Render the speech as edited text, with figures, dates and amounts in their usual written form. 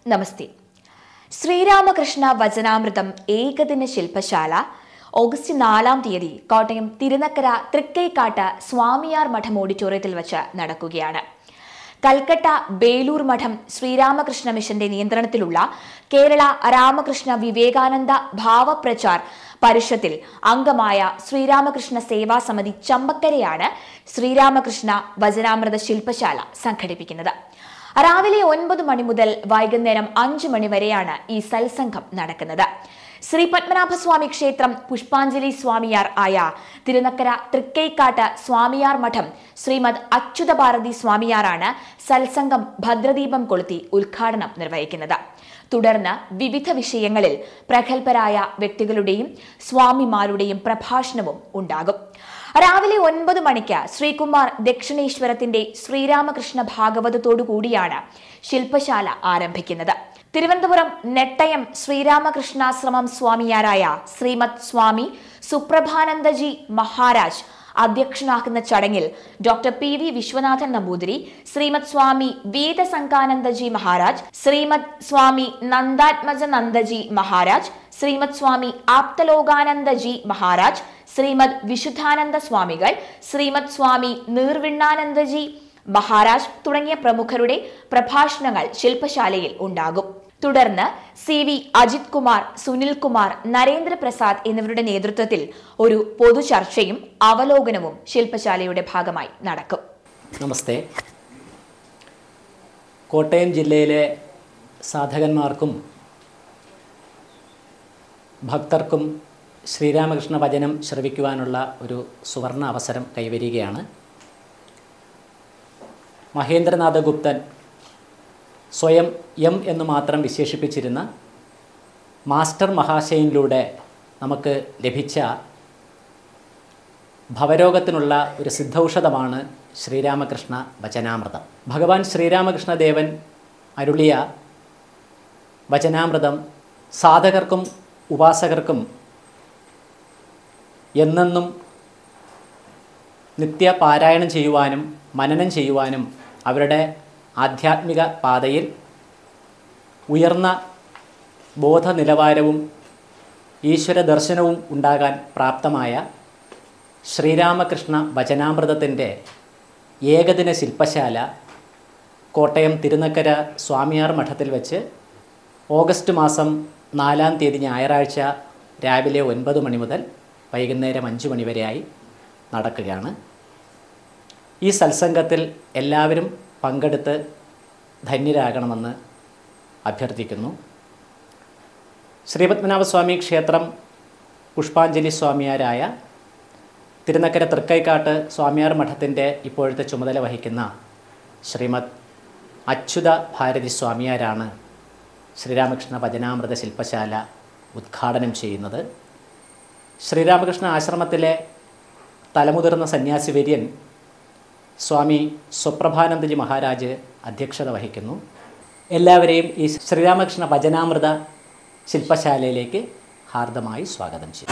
നമസ്തേ. ശ്രീരാമകൃഷ്ണ വചനാമൃതം ഏകദിന ശില്പശാല ഓഗസ്റ്റ് 4-ാം തീയതി കോട്ടയം തിരുനക്കര തൃക്കൈക്കാട്ട് സ്വാമിയാർ മഠം ഓഡിറ്റോറിയത്തിൽ വച്ച് നടക്കുകയാണ്. കൽക്കട്ട ബേലൂർ മഠം ശ്രീരാമകൃഷ്ണ മിഷന്റെ നിയന്ത്രണത്തിലുള്ള കേരള രാമകൃഷ്ണ വിവേകാനന്ദ ഭാവപ്രചാർ പരിഷത്തിൽ അംഗമായ ശ്രീരാമകൃഷ്ണ സേവാ സമിതി ചമ്പക്കരയാണ് ശ്രീരാമകൃഷ്ണ വചനാമൃത ശില്പശാല സംഘടിപ്പിക്കുന്നത്. രാവിലെ 9 മണി മുതൽ വൈകുന്നേരം 5 മണി വരെയാണ് ഈ സത്സംഗം നടക്കുന്നത്. ശ്രീ പത്മനാഭസ്വാമി ക്ഷേത്രം പുഷ്പാഞ്ജലി സ്വാമിയാർ ആയ തിരുനക്കര തൃക്കൈക്കാട്ട് സ്വാമിയാർ മഠം ശ്രീമദ് അച്യുതഭാരതി സ്വാമിയാറാണ് സത്സംഗം ഭദ്രദീപം കൊളുത്തി ഉദ്ഘാടനം നിർവഹിക്കുന്നത്. തുടർന്ന് വിവിധ വിഷയങ്ങളിൽ പ്രഗത്ഭരായ വ്യക്തികളുടെയും സ്വാമിമാരുടെയും പ്രഭാഷണവും ഉണ്ടാകും. രാവിലെ 9 മണിക്ക് ശ്രീകുമാർ ദക്ഷിണേശ്വരത്തിന്റെ ശ്രീരാമകൃഷ്ണ ഭാഗവതത്തോടുകൂടിയാണ് ശില്പശാല ആരംഭിക്കുന്നത്. തിരുവനന്തപുരം നെട്ടയം ശ്രീരാമകൃഷ്ണാശ്രമം സ്വാമിയാരായ ശ്രീമദ് സ്വാമി സുപ്രഭാനന്ദജി മഹാരാജ് അധ്യക്ഷനാക്കുന്ന ചടങ്ങിൽ ഡോക്ടർ പി.വി. വിശ്വനാഥൻ നമ്പൂതിരി, ശ്രീമദ് സ്വാമി വേദസംഗാനന്ദജി മഹാരാജ്, ശ്രീമദ് സ്വാമി നന്ദാത്മജനന്ദജി മഹാരാജ്, ശ്രീമദ് സ്വാമി ആപ്തലോകാനന്ദജി മഹാരാജ്, ശ്രീമദ് വിശുദ്ധാനന്ദ സ്വാമികൾ, ശ്രീമദ് സ്വാമി നീർവിണ്ണാനന്ദജി മഹാരാജ് തുടങ്ങിയ പ്രമുഖരുടെ പ്രഭാഷണങ്ങൾ ശില്പശാലയിൽ ഉണ്ടാകും. തുടർന്ന് സി.വി. അജിത് കുമാർ, സുനിൽ കുമാർ, നരേന്ദ്രപ്രസാദ് എന്നിവരുടെ നേതൃത്വത്തിൽ ഒരു പൊതുചർച്ചയും അവലോകനവും ശില്പശാലയുടെ ഭാഗമായി നടക്കും. നമസ്തേ. കോട്ടയം ജില്ലയിലെ സാധകന്മാർക്കും ഭക്തർക്കും ശ്രീരാമകൃഷ്ണ വചനം ശ്രവിക്കുവാനുള്ള ഒരു സുവർണ അവസരം കൈവരികയാണ്. മഹേന്ദ്രനാഥ ഗുപ്തൻ സ്വയം എം എന്ന് മാത്രം വിശേഷിപ്പിച്ചിരുന്ന മാസ്റ്റർ മഹാശയനിലൂടെ നമുക്ക് ലഭിച്ച ഭവരോഗത്തിനുള്ള ഒരു സിദ്ധൌഷധമാണ് ശ്രീരാമകൃഷ്ണ വചനാമൃതം. ഭഗവാൻ ശ്രീരാമകൃഷ്ണദേവൻ അരുളിയ വചനാമൃതം സാധകർക്കും ഉപാസകർക്കും എന്നെന്നും നിത്യപാരായണം ചെയ്യുവാനും മനനം ചെയ്യുവാനും അവരുടെ ആധ്യാത്മിക പാതയിൽ ഉയർന്ന ബോധനിലവാരവും ഈശ്വര ദർശനവും ഉണ്ടാകാൻ പ്രാപ്തമായ ശ്രീരാമകൃഷ്ണ വചനാമൃതത്തിൻ്റെ ഏകദിന ശില്പശാല കോട്ടയം തിരുനക്കര സ്വാമിയാർ മഠത്തിൽ വെച്ച് ഓഗസ്റ്റ് മാസം 4-ാം തീയതി ഞായറാഴ്ച രാവിലെ 9 മണി മുതൽ വൈകുന്നേരം 5 മണി വരെയായി നടക്കുകയാണ്. ഈ സത്സംഗത്തിൽ എല്ലാവരും പങ്കെടുത്ത് ധന്യരാകണമെന്ന് അഭ്യർത്ഥിക്കുന്നു. ശ്രീപത്മനാഭസ്വാമി ക്ഷേത്രം പുഷ്പാഞ്ജലി സ്വാമിയാരായ തിരുനക്കര തൃക്കൈക്കാട്ട് സ്വാമിയാർ മഠത്തിൻ്റെ ഇപ്പോഴത്തെ ചുമതല വഹിക്കുന്ന ശ്രീമദ് അച്യുത ഭാരതി സ്വാമിയാരാണ് ശ്രീരാമകൃഷ്ണ വചനാമൃത ശില്പശാല ഉദ്ഘാടനം ചെയ്യുന്നത്. ശ്രീരാമകൃഷ്ണ ആശ്രമത്തിലെ തലമുതിർന്ന സന്യാസിവര്യൻ സ്വാമി സുപ്രഭാനന്ദജി മഹാരാജ് അധ്യക്ഷത വഹിക്കുന്നു. എല്ലാവരെയും ഈ ശ്രീരാമകൃഷ്ണ വചനാമൃത ശില്പശാലയിലേക്ക് ഹാർദമായി സ്വാഗതം ചെയ്യും.